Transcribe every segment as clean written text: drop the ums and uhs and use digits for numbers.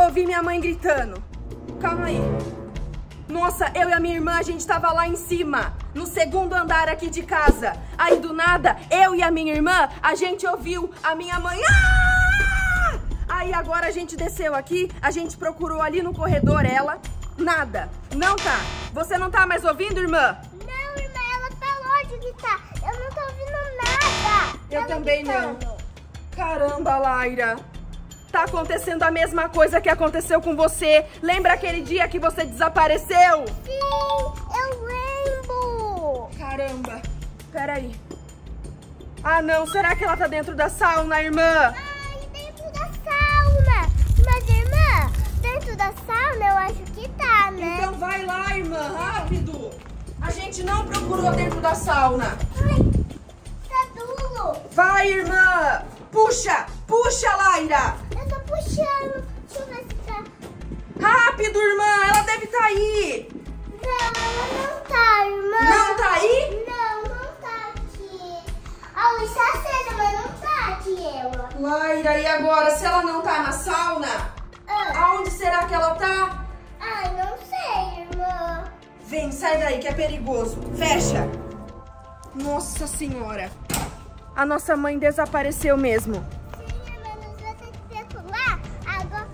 ouvi minha mãe gritando. Calma aí. Nossa, eu e a minha irmã, a gente tava lá em cima, no segundo andar aqui de casa. Aí do nada, eu e a minha irmã, a gente ouviu a minha mãe... Ah! Aí agora a gente desceu aqui, a gente procurou ali no corredor ela. Nada, não tá. Você não tá mais ouvindo, irmã? Não, irmã, ela falou de gritar. Eu não tô ouvindo nada. Eu também não. Caramba, Laira. Tá acontecendo a mesma coisa que aconteceu com você. Lembra aquele dia que você desapareceu? Sim, eu lembro. Caramba. Peraí. Ah, não. Será que ela tá dentro da sauna, irmã? Ai, dentro da sauna. Mas, irmã, dentro da sauna eu acho que tá, né? Então vai lá, irmã. Rápido. A gente não procurou dentro da sauna. Ai, tá duro. Vai, irmã. Puxa. Puxa, Laira. Eu tô puxando. Deixa eu ver se tá. Rápido, irmã. Ela deve estar aí. Não, ela não tá, irmã. Não tá aí? Não, não tá aqui. A luz tá acesa, mas não tá aqui ela. Laira, e agora? Se ela não tá na sauna, aonde será que ela tá? Ai, não sei, irmã. Vem, sai daí que é perigoso. Fecha. Nossa senhora. A nossa mãe desapareceu mesmo. Sim, irmã, nós vamos ter que circular agora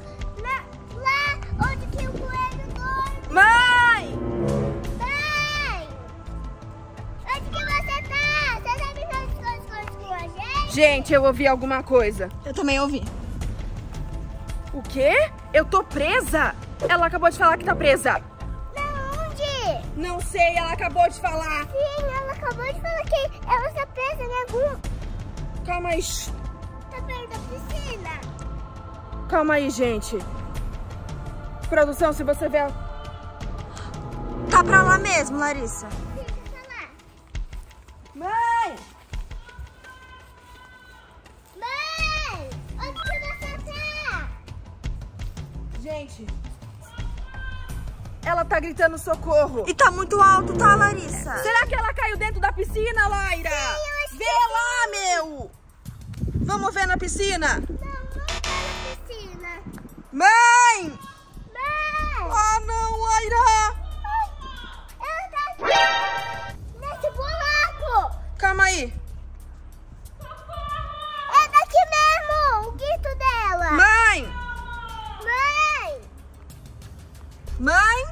lá onde que o coelho dorme. Mãe! Mãe! Onde que você tá? Você tá brincando de esconde com a gente? Gente, eu ouvi alguma coisa. Eu também ouvi. O quê? Eu tô presa? Ela acabou de falar que tá presa. Não, onde? Não sei, ela acabou de falar. Sim, ela acabou de falar que ela está presa em algum... Calma aí. Tá perto da piscina. Calma aí, gente. Produção, se você ver... Tá pra lá mesmo, Larissa. Sim, tá lá. Mãe! Mãe! Onde que você tá? Gente... Ela tá gritando socorro. E tá muito alto, tá, Larissa? Será que ela caiu dentro da piscina, Laira? Sim, Vê lá, meu! Vamos ver na piscina? Não, não tá na piscina. Mãe! Mãe! Ah, não, Laira! Ela tá aqui! Nesse buraco! Calma aí. É daqui mesmo! O grito dela! Mãe! Mãe! Mãe!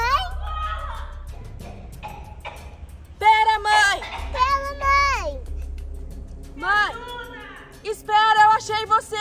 Mãe! Pera, mãe! Pela mãe! Mãe! Espera, eu achei você!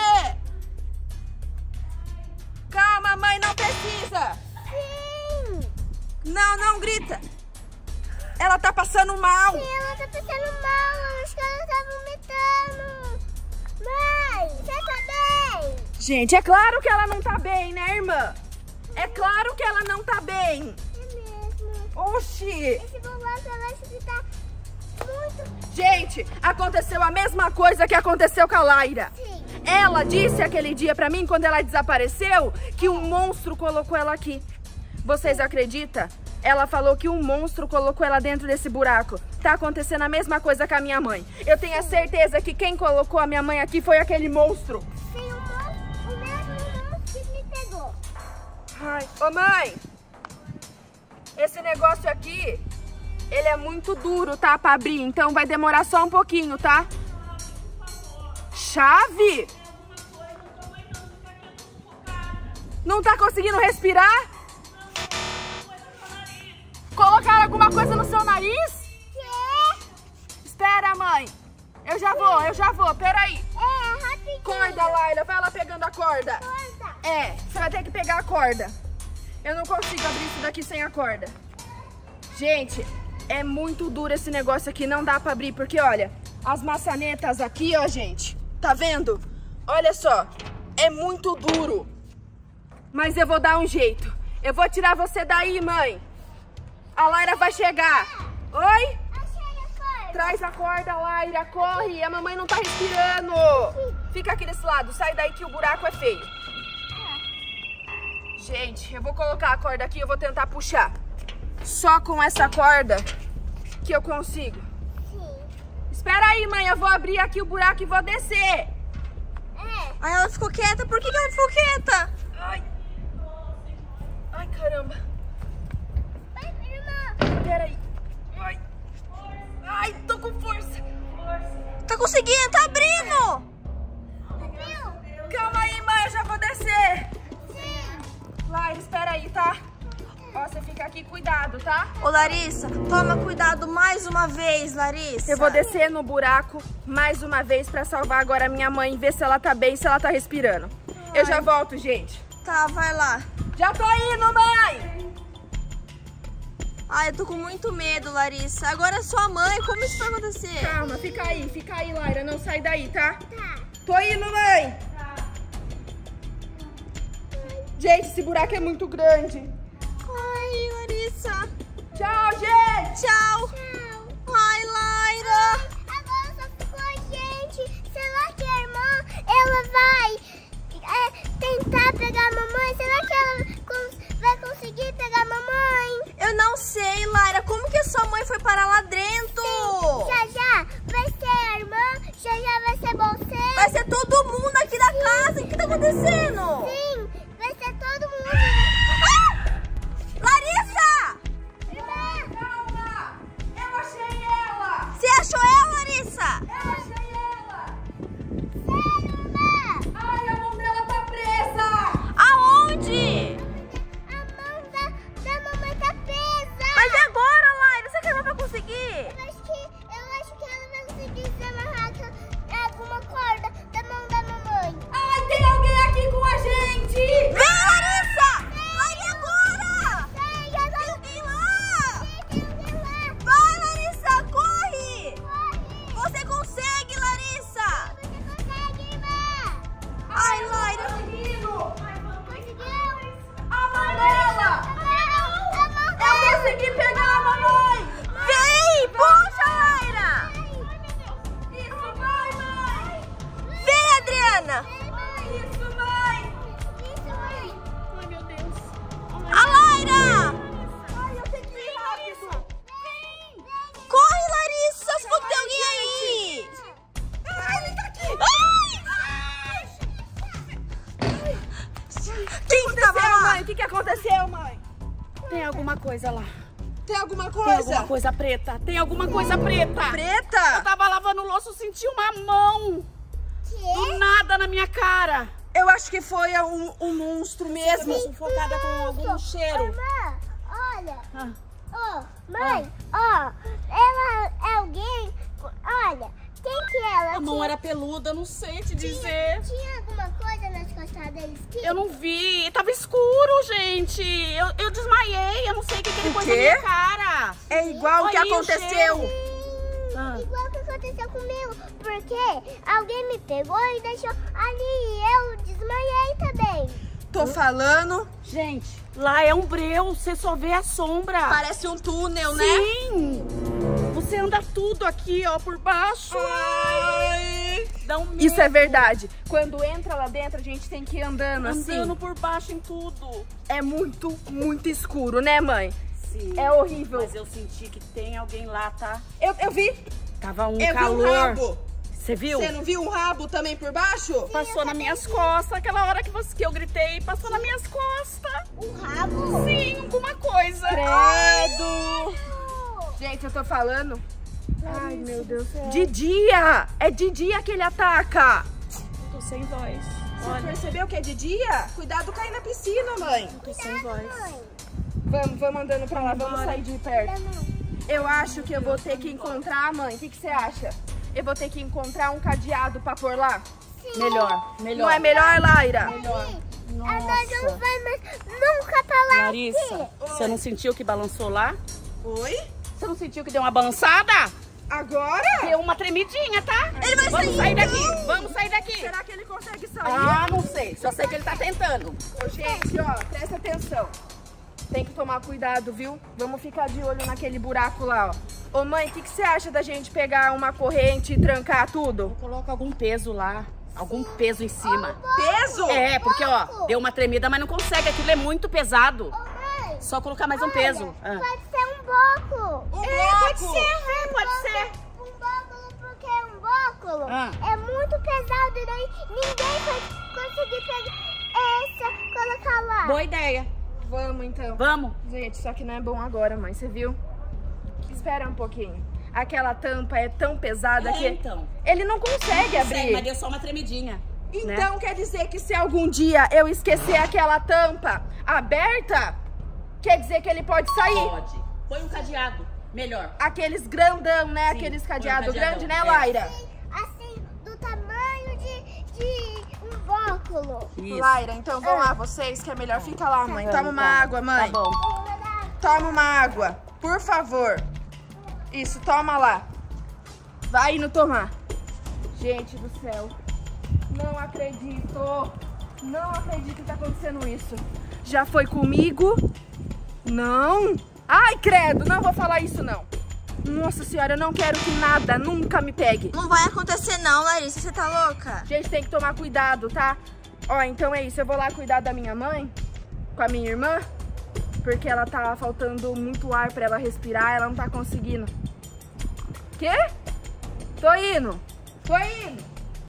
Calma, mãe, não precisa! Sim! Não, não grita! Ela tá passando mal! Sim, ela tá passando mal! Acho que ela tá vomitando! Mãe! Você tá bem? Gente, é claro que ela não tá bem, né, irmã? É claro que ela não tá bem! É mesmo! Oxi! Esse buraco eu acho que tá muito... Gente, aconteceu a mesma coisa que aconteceu com a Laira. Sim! Ela disse aquele dia pra mim, quando ela desapareceu, que um monstro colocou ela aqui. Vocês acreditam? Ela falou que um monstro colocou ela dentro desse buraco. Tá acontecendo a mesma coisa com a minha mãe. Eu tenho a certeza que quem colocou a minha mãe aqui foi aquele monstro. Sim, o mesmo monstro que me pegou. Ai, ô mãe, esse negócio aqui, ele é muito duro, tá, pra abrir, então vai demorar só um pouquinho, tá? Chave? Não tá conseguindo respirar? Colocaram alguma coisa no seu nariz? Quê? Espera, mãe. Eu já vou, peraí. É, rapidinho. Corda, Laila, vai lá pegando a corda. Corda. É, você vai ter que pegar a corda. Eu não consigo abrir isso daqui sem a corda. Gente, é muito duro esse negócio aqui, não dá pra abrir, porque olha, as maçanetas aqui, ó, gente, tá vendo? Olha só, é muito duro. Mas eu vou dar um jeito. Eu vou tirar você daí, mãe. A Laira vai chegar. Oi? Achei a corda. Traz a corda, Laira, corre, a mamãe não tá respirando. Fica aqui desse lado, sai daí que o buraco é feio. Gente, eu vou colocar a corda aqui e eu vou tentar puxar. Só com essa corda que eu consigo. Sim. Espera aí, mãe, eu vou abrir aqui o buraco e vou descer. É. Aí ela ficou quieta. Por que ela ficou quieta? Ai, Cuidado, tá? Ô, Larissa, toma cuidado mais uma vez, Larissa. Eu vou descer no buraco mais uma vez pra salvar agora a minha mãe e ver se ela tá bem, se ela tá respirando. Ai. Eu já volto, gente. Tá, vai lá. Já tô indo, mãe! Ai, eu tô com muito medo, Larissa. Agora é sua mãe, como isso vai acontecer? Calma, fica aí, Laira. Não sai daí, tá? Tá. Tô indo, mãe! Gente, esse buraco é muito grande. Ai, Larissa. Tchau, gente! Tchau. Tchau. Ai, Laira. Agora só ficou a gente. Será que a irmã, ela vai tentar pegar a mamãe? Será que ela vai conseguir pegar a mamãe? Eu não sei, Laira. Como que a sua mãe foi parar lá dentro? Já vai ser a irmã, já vai ser você. Vai ser todo mundo aqui da casa. O que tá acontecendo? Sim, vai ser todo mundo. Ah! Larissa! Irmã, Calma! Eu achei ela! Você achou ela, Larissa? Eu achei ela! sério, irmã. Ai, a mão dela tá presa! Aonde? A mão da mamãe tá presa. Mas e agora, Laira? Será que ela vai conseguir? Eu acho que ela vai conseguir se amarrar alguma corda da mão da mamãe. Ai, tem alguém aqui com a gente! Vem, Larissa! Vai agora! Sai, agora. Tem alguém lá! Tem alguém lá. Vai, Larissa! Corre! Corre. Você consegue, Larissa! Você consegue, irmã. Ai, Laira! Conseguindo! Conseguiu? A mão dela! A mão Eu dela. consegui pegar a mamãe! Vem! Puxa, Laira! Isso, vai, mãe! Vem, Adriana! Isso, mãe! Ai, meu Deus. A Laira! Ai, eu tenho que ir rápido! Corre, Larissa! Se for que tem alguém aí! Ai, ele tá aqui! Quem tava lá? Mãe, o que aconteceu, mãe? Tem alguma coisa lá. Tem alguma Tem coisa? alguma coisa preta. Tem alguma coisa preta. Eu Preta? tava lavando o louço, senti uma mão do nada na minha cara. Eu acho que foi um monstro mesmo. Eu tô sufocada com algum cheiro. Irmã, olha. Ah, Ó, mãe, ó. Ela é alguém. Olha, quem que ela a mão era peluda, eu não sei te dizer. Tinha alguma coisa nas costas deles? Eu não vi, tava escuro, gente. Eu desmaiei, eu não sei o que ele pôs na quê? minha cara. É igual o que Olha aí o aconteceu. cheiro. Ah. Igual que aconteceu comigo, porque alguém me pegou e deixou ali e eu desmaiei também. Tô falando. Gente, lá é um breu, você só vê a sombra. Parece um túnel, né? Sim! Você anda tudo aqui, ó, por baixo. Ai. Dá um medo. Isso é verdade. Quando entra lá dentro, a gente tem que ir andando assim. Andando por baixo em tudo. É muito, muito escuro, né, mãe? Sim. É horrível. Mas eu senti que tem alguém lá, tá? Eu vi. Tava um Eu calor. vi um rabo. Você viu? Você não viu um rabo também por baixo? Passou nas minhas costas. Aquela hora que eu gritei, passou nas minhas costas. Um rabo? Sim, alguma coisa. Credo. Gente, eu tô falando. Ai, meu Deus. De dia. É de dia que ele ataca. Tô sem voz. Você Olha, percebeu que é de dia? Cuidado cair na piscina, mãe. tô sem voz. Vamos andando pra lá, vamos Bora. sair de perto. Eu acho que eu vou ter que encontrar, mãe. O que você acha? Eu vou ter que encontrar um cadeado pra pôr lá? Melhor. Não é melhor, Laira? Melhor. Nós não Nossa. vai mais nunca pra lá. Larissa, você não sentiu que balançou lá? Oi? Você não sentiu que deu uma balançada? Agora? Deu uma tremidinha, tá? Ele vai Vamos sair, sair daqui. então? Vamos sair daqui. Será que ele consegue sair? Ah, não sei. Só sei que ele tá tentando. Ô, gente, ó, presta atenção. Tem que tomar cuidado, viu? Vamos ficar de olho naquele buraco lá, ó. Ô, mãe, o que você acha da gente pegar uma corrente e trancar tudo? Coloca algum peso lá. Algum peso em cima. Peso? É, porque, ó, deu uma tremida, mas não consegue. Aquilo é muito pesado. Ô, mãe, Só colocar mais um peso. Ah. pode ser um bloco. Um Pode bloco? ser, pode ser. Um bóculo, porque um bóculo Ah. é muito pesado e daí ninguém vai conseguir colocar lá. Boa ideia. Vamos, então. Vamos. Gente, só que não é bom agora, mãe. Você viu? Espera um pouquinho. Aquela tampa é tão pesada que então. ele não consegue abrir. Mas deu só uma tremidinha. Então quer dizer que se algum dia eu esquecer aquela tampa aberta, Quer dizer que ele pode sair? Pode. Põe um cadeado. Melhor. Aqueles grandão, né? Sim, Aqueles põe um cadeado cadeadão. grande, né, É. Laira? Assim, do tamanho de um óculos. Isso. Laira, então vão lá vocês, que é melhor. Fica lá, mãe. Toma uma água, mãe. Tá bom. Toma uma água, por favor. Isso, toma lá. Vai indo tomar. Gente do céu. Não acredito. Não acredito que tá acontecendo isso. Já foi comigo? Não. Ai, credo, não vou falar isso não. Nossa senhora, eu não quero que nada nunca me pegue. Não vai acontecer não, Larissa. Você tá louca? Gente, tem que tomar cuidado, tá? Ó, então é isso. Eu vou lá cuidar da minha mãe, com a minha irmã, porque ela tá faltando muito ar pra ela respirar, ela não tá conseguindo. Quê? Tô indo. Tô indo.